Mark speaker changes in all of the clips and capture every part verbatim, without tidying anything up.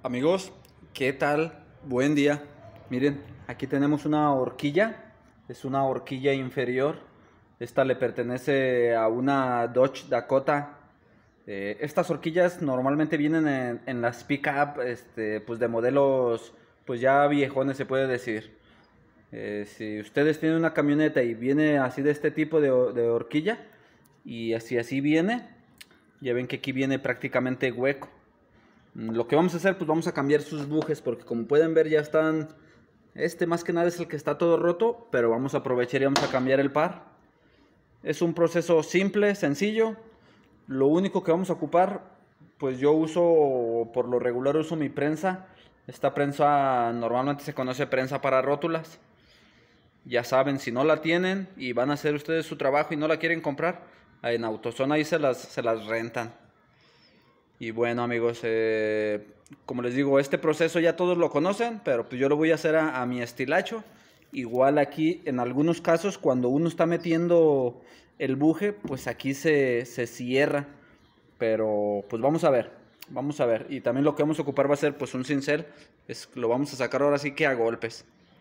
Speaker 1: Amigos, ¿qué tal? Buen día. Miren, aquí tenemos una horquilla. Es una horquilla inferior. Esta le pertenece a una Dodge Dakota. Eh, estas horquillas normalmente vienen en, en las pick-up, este, pues de modelos, pues ya viejones se puede decir. Eh, si ustedes tienen una camioneta y viene así de este tipo de, de horquilla, y así así viene, ya ven que aquí viene prácticamente hueco. Lo que vamos a hacer, pues vamos a cambiar sus bujes, porque como pueden ver ya están, este más que nada es el que está todo roto, pero vamos a aprovechar y vamos a cambiar el par. Es un proceso simple, sencillo. Lo único que vamos a ocupar, pues yo uso, por lo regular uso mi prensa. Esta prensa normalmente se conoce prensa para rótulas. Ya saben, si no la tienen y van a hacer ustedes su trabajo y no la quieren comprar, en AutoZone ahí se las, se las rentan. Y bueno, amigos, eh, como les digo, este proceso ya todos lo conocen, pero pues yo lo voy a hacer a, a mi estilacho. Igual aquí, en algunos casos, cuando uno está metiendo el buje, pues aquí se, se cierra. Pero pues vamos a ver, vamos a ver. Y también lo que vamos a ocupar va a ser pues un cincel. Es, lo vamos a sacar ahora sí que a golpes.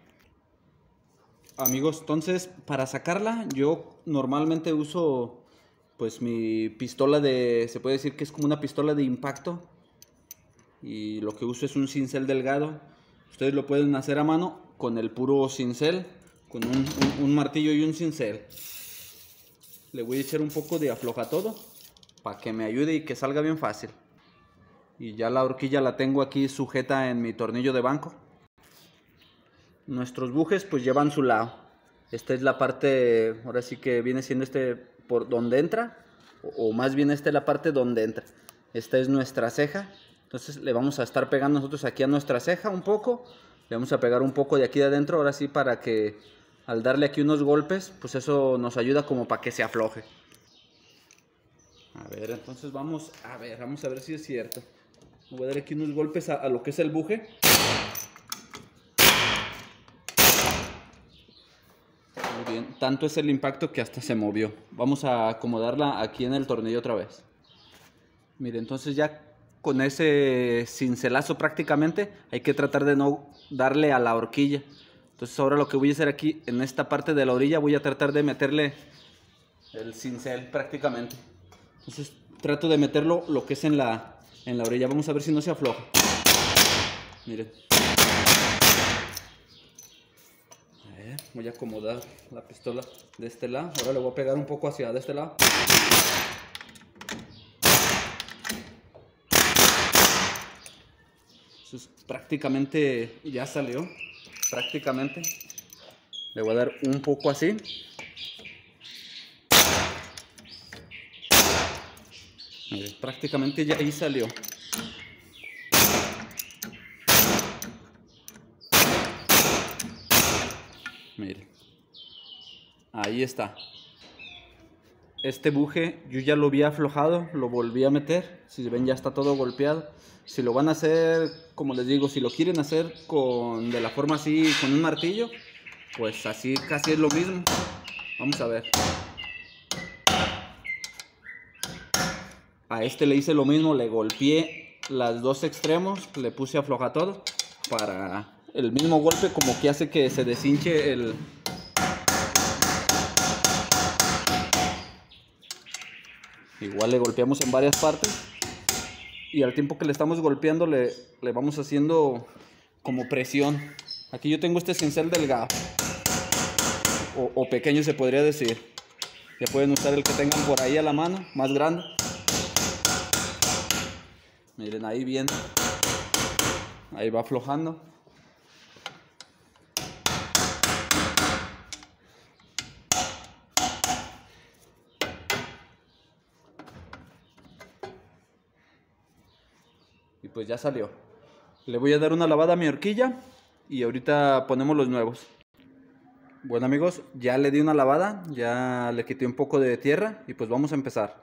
Speaker 1: Amigos, entonces para sacarla yo normalmente uso pues mi pistola de, se puede decir que es como una pistola de impacto, y lo que uso es un cincel delgado. Ustedes lo pueden hacer a mano con el puro cincel, con un, un, un martillo y un cincel. Le voy a echar un poco de afloja todo para que me ayude y que salga bien fácil. Y ya la horquilla la tengo aquí sujeta en mi tornillo de banco. Nuestros bujes pues llevan su lado. Esta es la parte, ahora sí que viene siendo este por donde entra, o, o más bien esta es la parte donde entra. Esta es nuestra ceja. Entonces le vamos a estar pegando nosotros aquí a nuestra ceja un poco. Le vamos a pegar un poco de aquí de adentro, ahora sí, para que al darle aquí unos golpes, pues eso nos ayuda como para que se afloje. A ver, entonces vamos a ver, vamos a ver si es cierto. Voy a dar aquí unos golpes a, a lo que es el buje. Muy bien, tanto es el impacto que hasta se movió. Vamos a acomodarla aquí en el tornillo otra vez. Mire, entonces ya con ese cincelazo prácticamente hay que tratar de no darle a la horquilla. Entonces ahora lo que voy a hacer aquí en esta parte de la orilla, voy a tratar de meterle el cincel prácticamente. Entonces trato de meterlo lo que es en la, en la orilla. Vamos a ver si no se afloja. Miren. Voy a acomodar la pistola de este lado. Ahora le voy a pegar un poco hacia de este lado. Entonces prácticamente ya salió. Prácticamente. Le voy a dar un poco así. Mire, prácticamente ya ahí salió. Mire, ahí está. Este buje yo ya lo había aflojado, lo volví a meter. Si ven, ya está todo golpeado. Si lo van a hacer, como les digo, si lo quieren hacer con de la forma así, con un martillo, pues así casi es lo mismo. Vamos a ver. A este le hice lo mismo, le golpeé los dos extremos, le puse afloja todo para el mismo golpe, como que hace que se deshinche el... Igual le golpeamos en varias partes y al tiempo que le estamos golpeando le, le vamos haciendo como presión. Aquí yo tengo este cincel delgado o, o pequeño se podría decir. Ya pueden usar el que tengan por ahí a la mano, más grande. Miren, ahí bien. Ahí va aflojando. Y pues ya salió. Le voy a dar una lavada a mi horquilla y ahorita ponemos los nuevos. Bueno, amigos, ya le di una lavada, ya le quité un poco de tierra y pues vamos a empezar.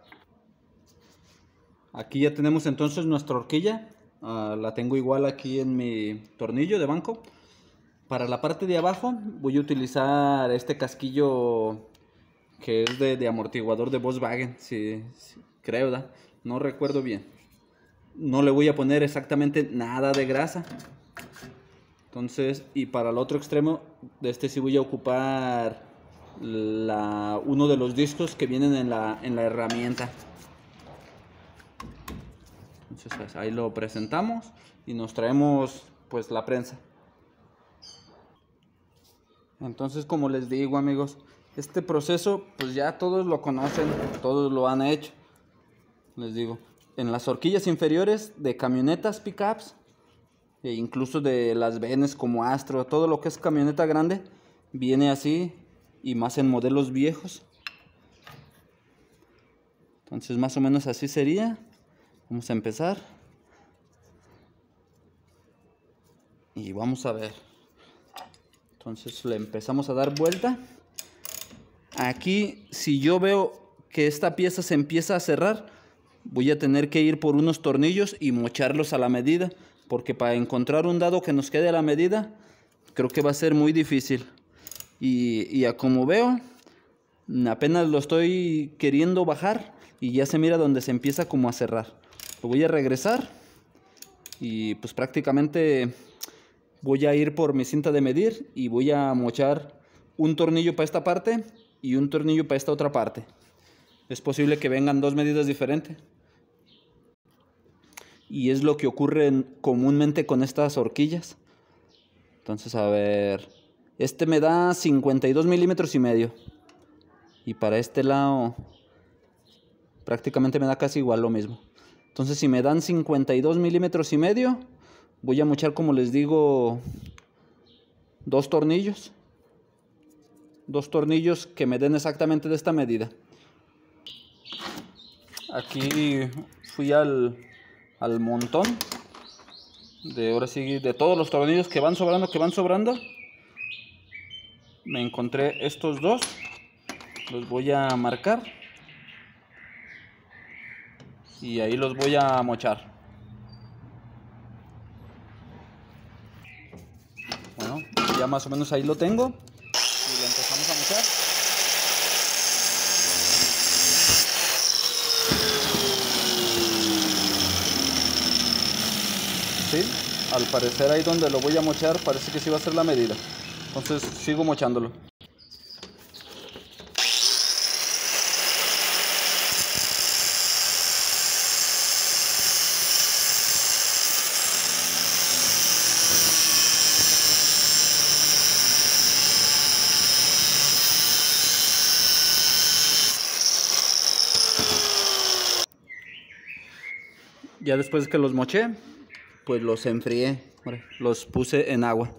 Speaker 1: Aquí ya tenemos entonces nuestra horquilla. Uh, la tengo igual aquí en mi tornillo de banco. Para la parte de abajo voy a utilizar este casquillo que es de, de amortiguador de Volkswagen, si, si, creo, ¿da? No recuerdo bien. no le voy a poner exactamente nada de grasa. Entonces, y para el otro extremo de este sí voy a ocupar la, uno de los discos que vienen en la, en la herramienta. Entonces ahí lo presentamos y nos traemos pues la prensa. Entonces, como les digo, amigos, este proceso pues ya todos lo conocen, todos lo han hecho. Les digo, en las horquillas inferiores de camionetas pickups e incluso de las Benz como Astro, todo lo que es camioneta grande viene así, y más en modelos viejos. Entonces más o menos así sería. Vamos a empezar y vamos a ver. Entonces le empezamos a dar vuelta. Aquí, si yo veo que esta pieza se empieza a cerrar, voy a tener que ir por unos tornillos y mocharlos a la medida, porque para encontrar un dado que nos quede a la medida creo que va a ser muy difícil. Y, y a como veo, apenas lo estoy queriendo bajar y ya se mira donde se empieza como a cerrar. Lo voy a regresar y pues prácticamente voy a ir por mi cinta de medir y voy a mochar un tornillo para esta parte y un tornillo para esta otra parte. Es posible que vengan dos medidas diferentes. Y es lo que ocurre comúnmente con estas horquillas. Entonces, a ver, este me da cincuenta y dos milímetros y medio. Y para este lado prácticamente me da casi igual lo mismo. Entonces, si me dan cincuenta y dos milímetros y medio, voy a mochar, como les digo, dos tornillos. Dos tornillos que me den exactamente de esta medida. Aquí fui al, al montón de, ahora sí, de todos los tornillos que van sobrando, que van sobrando. Me encontré estos dos. Los voy a marcar. Y ahí los voy a mochar. Bueno, ya más o menos ahí lo tengo. Y lo empezamos a mochar. Sí, al parecer ahí donde lo voy a mochar parece que sí va a ser la medida. Entonces sigo mochándolo. Ya después que los moché, pues los enfrié, los puse en agua.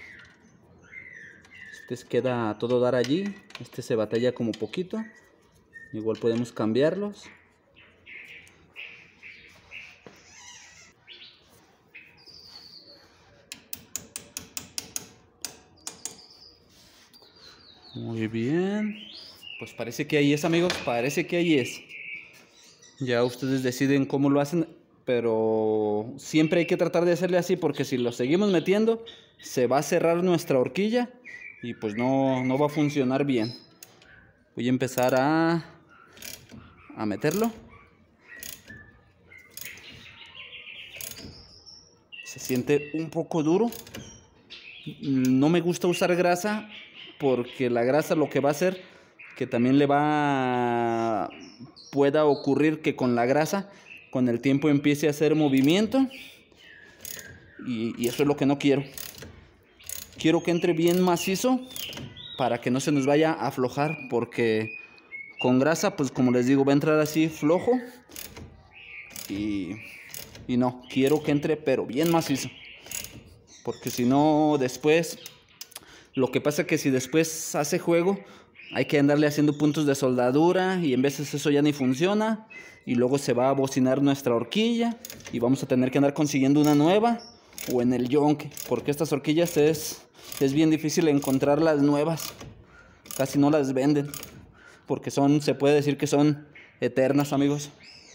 Speaker 1: Este queda todo dar allí, este se batalla como poquito. Igual podemos cambiarlos. Muy bien. Pues parece que ahí es, amigos, parece que ahí es. Ya ustedes deciden cómo lo hacen, pero siempre hay que tratar de hacerle así, porque si lo seguimos metiendo, se va a cerrar nuestra horquilla y pues no, no va a funcionar bien. Voy a empezar a, a meterlo. Se siente un poco duro. No me gusta usar grasa, porque la grasa lo que va a hacer que también le va a, pueda ocurrir que con la grasa con el tiempo empiece a hacer movimiento y, y eso es lo que no quiero. Quiero que entre bien macizo para que no se nos vaya a aflojar, porque con grasa, pues como les digo, va a entrar así flojo y, y no, quiero que entre pero bien macizo, porque si no después, lo que pasa es que si después hace juego, hay que andarle haciendo puntos de soldadura y en veces eso ya ni funciona y luego se va a bocinar nuestra horquilla y vamos a tener que andar consiguiendo una nueva o en el yonque, porque estas horquillas es, es bien difícil encontrar las nuevas, casi no las venden, porque son, se puede decir que son eternas, amigos.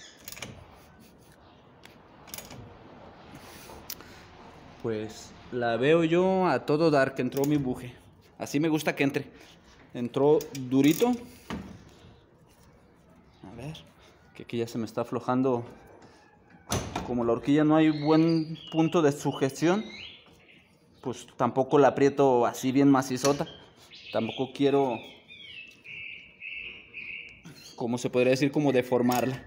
Speaker 1: Pues la veo yo a todo dar que entró mi buje, así me gusta que entre. Entró durito. A ver, que aquí ya se me está aflojando como la horquilla no hay buen punto de sujeción, pues tampoco la aprieto así bien macizota. Tampoco quiero, como se podría decir, como deformarla.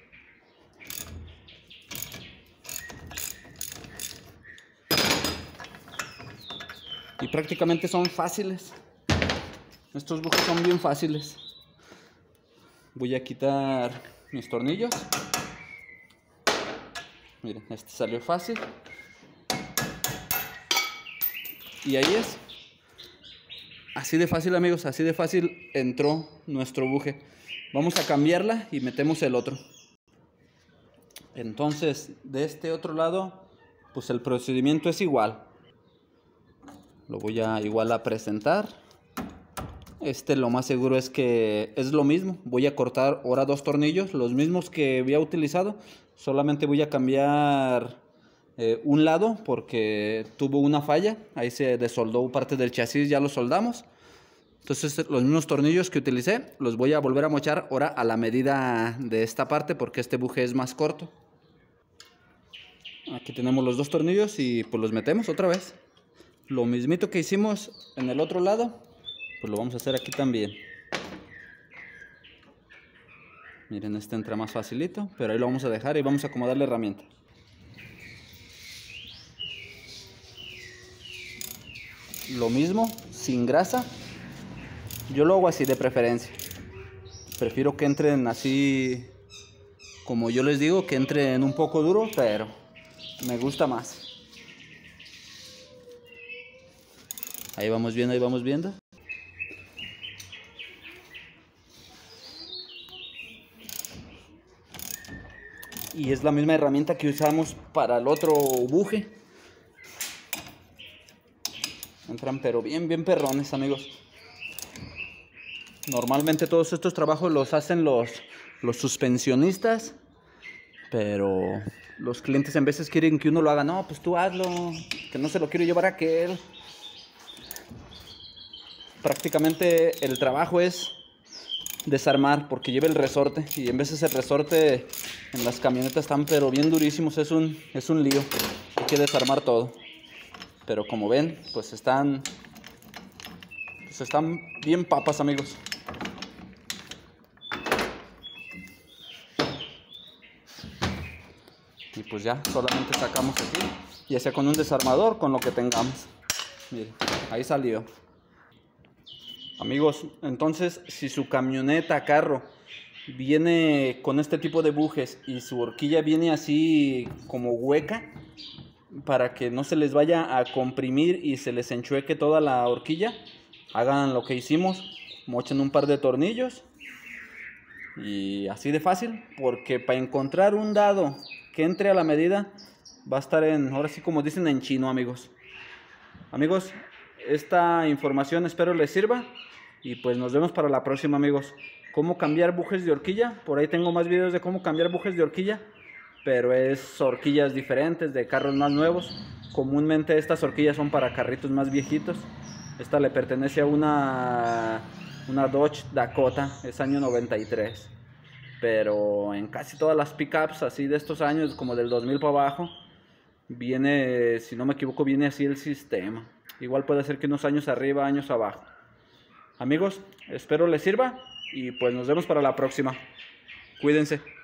Speaker 1: Y prácticamente son fáciles. Estos bujes son bien fáciles. Voy a quitar mis tornillos. Miren, este salió fácil. Y ahí es. Así de fácil, amigos, así de fácil entró nuestro buje. Vamos a cambiarla y metemos el otro. Entonces, de este otro lado, pues el procedimiento es igual. Lo voy a igual a presentar. Este lo más seguro es que es lo mismo. Voy a cortar ahora dos tornillos, los mismos que había utilizado. Solamente voy a cambiar eh, un lado porque tuvo una falla. Ahí se desoldó parte del chasis, ya lo soldamos. Entonces los mismos tornillos que utilicé los voy a volver a mochar ahora a la medida de esta parte porque este buje es más corto. Aquí tenemos los dos tornillos y pues los metemos otra vez. Lo mismito que hicimos en el otro lado, pues lo vamos a hacer aquí también. Miren, este entra más facilito, pero ahí lo vamos a dejar y vamos a acomodar la herramienta. Lo mismo, sin grasa. Yo lo hago así de preferencia. Prefiero que entren así, como yo les digo, que entren un poco duro, pero me gusta más. Ahí vamos viendo, ahí vamos viendo. Y es la misma herramienta que usamos para el otro buje. Entran pero bien, bien perrones, amigos. Normalmente todos estos trabajos los hacen los, los suspensionistas. Pero los clientes en veces quieren que uno lo haga. No, pues tú hazlo, que no se lo quiero llevar a aquel. Prácticamente el trabajo es desarmar porque lleva el resorte y en veces el resorte en las camionetas están pero bien durísimos, es un, es un lío, hay que desarmar todo. Pero como ven, pues están, pues están bien papas, amigos. Y pues ya, solamente sacamos aquí, ya sea con un desarmador, con lo que tengamos. Miren, ahí salió. Amigos, entonces si su camioneta, carro, viene con este tipo de bujes y su horquilla viene así como hueca, para que no se les vaya a comprimir y se les enchueque toda la horquilla, hagan lo que hicimos, mochen un par de tornillos y así de fácil, porque para encontrar un dado que entre a la medida va a estar en, ahora sí como dicen en chino, amigos. Amigos, esta información espero les sirva y pues nos vemos para la próxima, amigos. Cómo cambiar bujes de horquilla, por ahí tengo más videos de cómo cambiar bujes de horquilla, pero es horquillas diferentes de carros más nuevos. Comúnmente estas horquillas son para carritos más viejitos. Esta le pertenece a una, una Dodge Dakota, es año noventa y tres. Pero en casi todas las pickups así de estos años, como del dos mil para abajo, viene, si no me equivoco, viene así el sistema. Igual puede ser que unos años arriba, años abajo. Amigos, espero les sirva y pues nos vemos para la próxima. Cuídense.